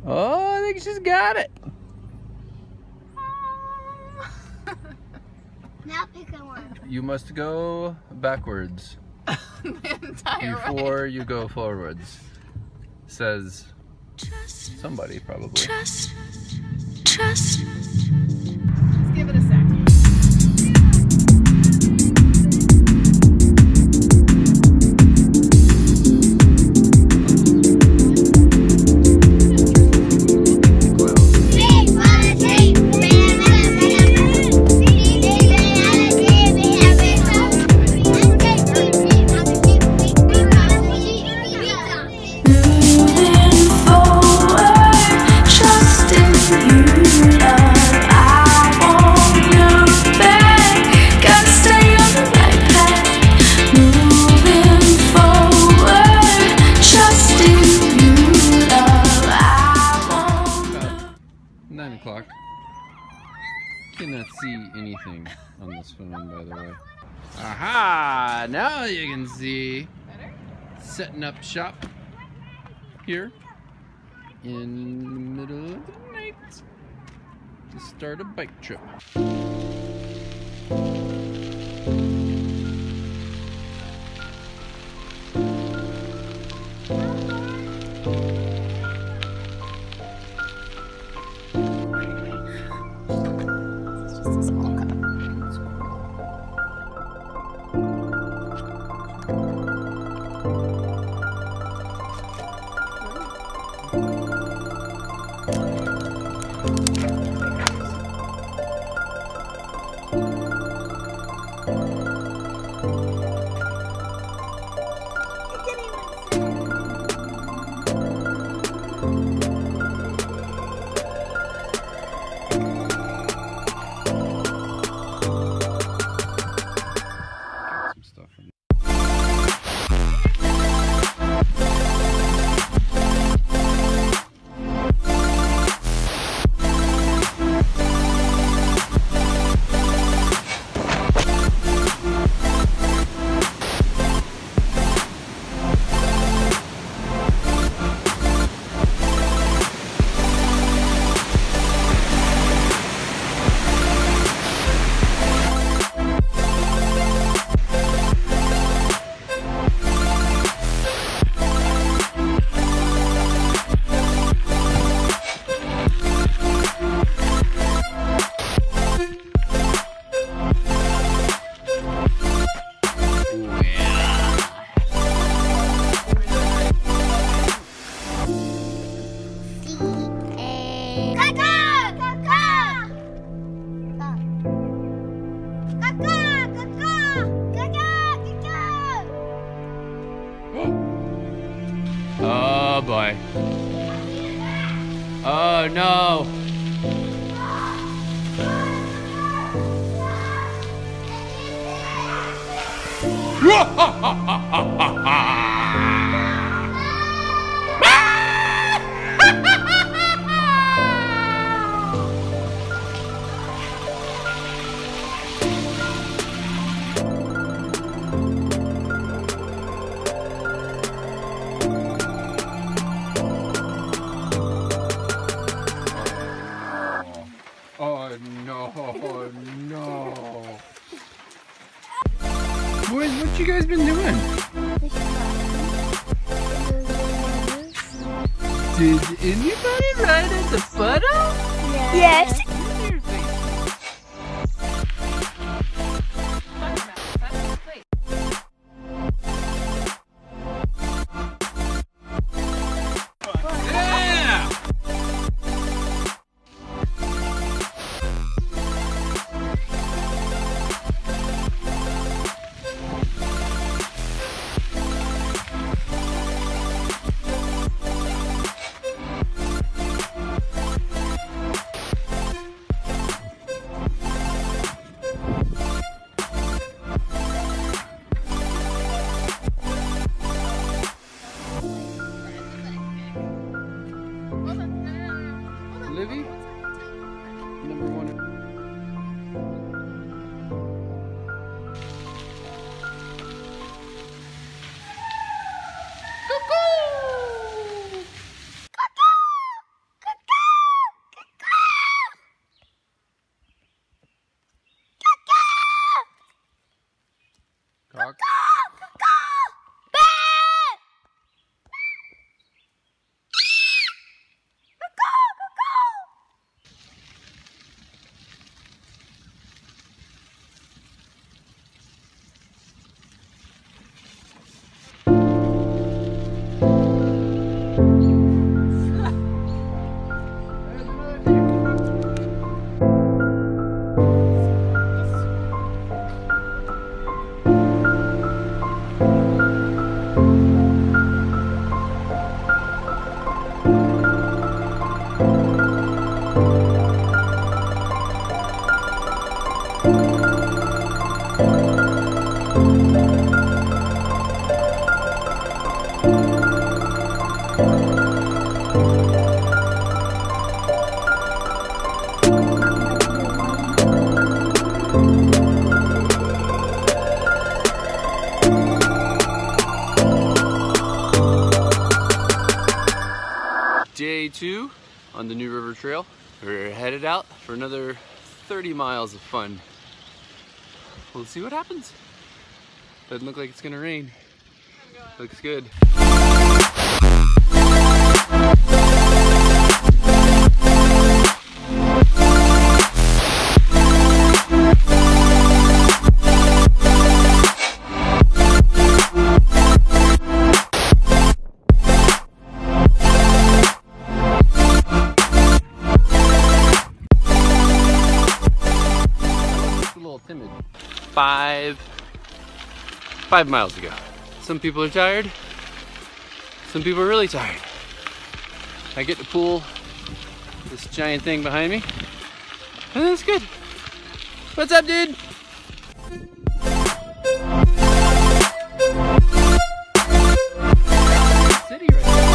Oh, I think she's got it. Now pick a one. You must go backwards The entire before way. you go forwards. Says somebody probably. Trust. Let's give it a sec. Cannot see anything on this phone, by the way. Aha! Now you can see. Better? Setting up shop here in the middle of the night to start a bike trip. Oh boy. Oh no. Oh no, no. Boys, what you guys been doing? Did anybody ride at the puddle? Yes. Day 2 on the New River Trail. We're headed out for another 30 miles of fun. We'll see what happens. Doesn't look like it's gonna rain. Looks good. Timid. 5 miles to go. Some people are tired. Some people are really tired. I get to pull this giant thing behind me, and that's good. What's up, dude? City right now.